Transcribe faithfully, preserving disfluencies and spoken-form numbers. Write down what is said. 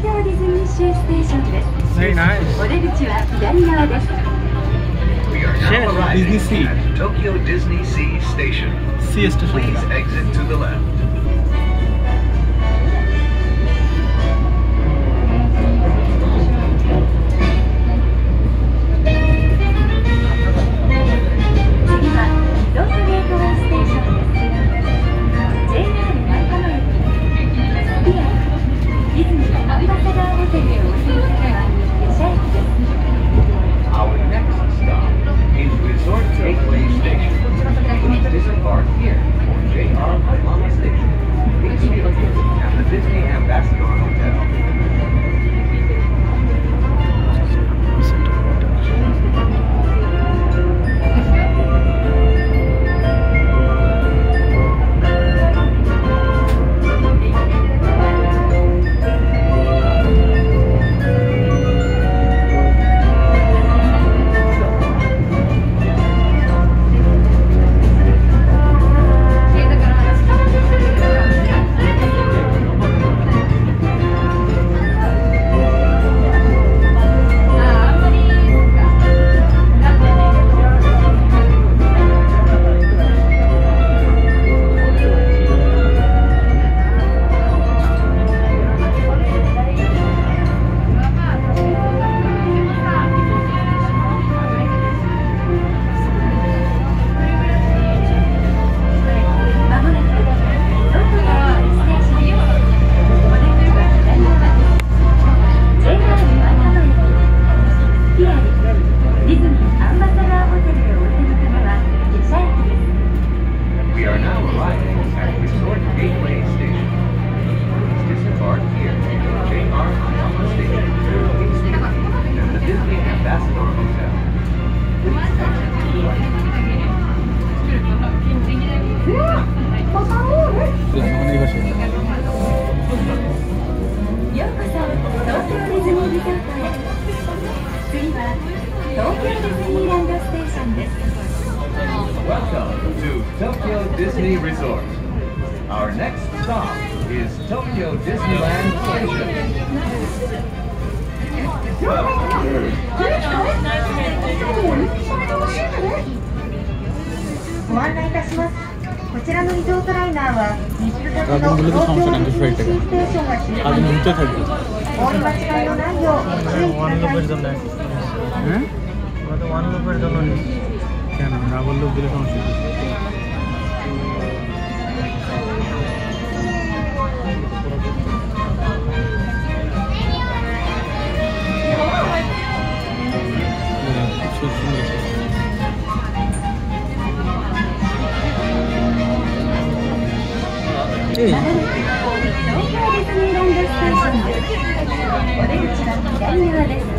京ディズニーシーステーションです。 Very nice. お出口は左側です。 We are now arriving at Tokyo Disney Sea Station. Sea station. Please exit to the left. 次は東京ディズニーランドステーションです。 Welcome to Tokyo Disney Resort. Our next stop is Tokyo Disneyland Station. ご案内いたします。こちらのリゾートライナーは日付先の東京ディズニーシーステーションが終了です。お降り間違いのないようご注意ください。東京ディズニーランドステーションです。お出口は左側です。